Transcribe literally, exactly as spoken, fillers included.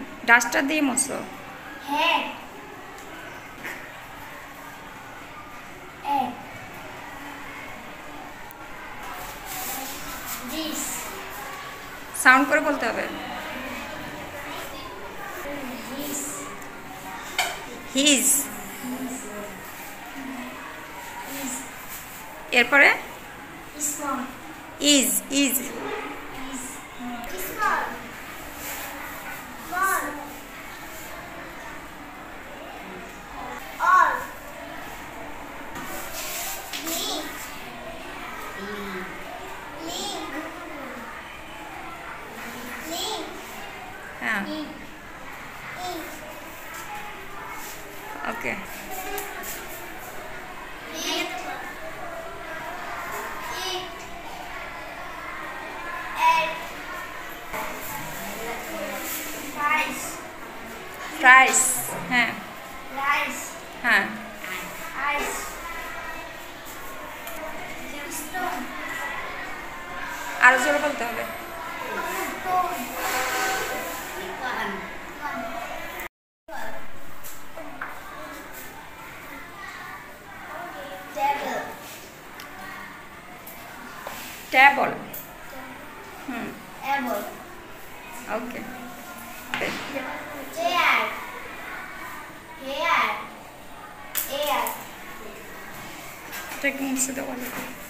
Duster দিয়ে মুছো। হ্যাঁ এক দিস সাউন্ড করে বলতে হবে। His his. এরপরে small is. Is. Small small all link link link হ্যাঁ, ink ink okay. Eat. Eat. Egg. Rice. Fries. হ্যাঁ Rice. হ্যাঁ। Ice. Stone. আরো জোরে বলতে হবে। Stone. Table. Table. Hmm, Apple. Okay. Chair. Hair. Air. এটা কি মুছে দেওয়া